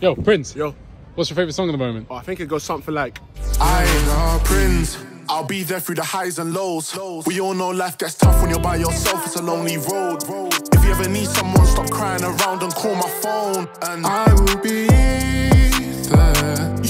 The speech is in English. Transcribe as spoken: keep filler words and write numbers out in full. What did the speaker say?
Yo, Prince. Yo. What's your favourite song at the moment? Oh, I think it goes something like... I know Prince, I'll be there through the highs and lows. We all know life gets tough when you're by yourself, it's a lonely road. If you ever need someone, stop crying around and call my phone. And I will be there.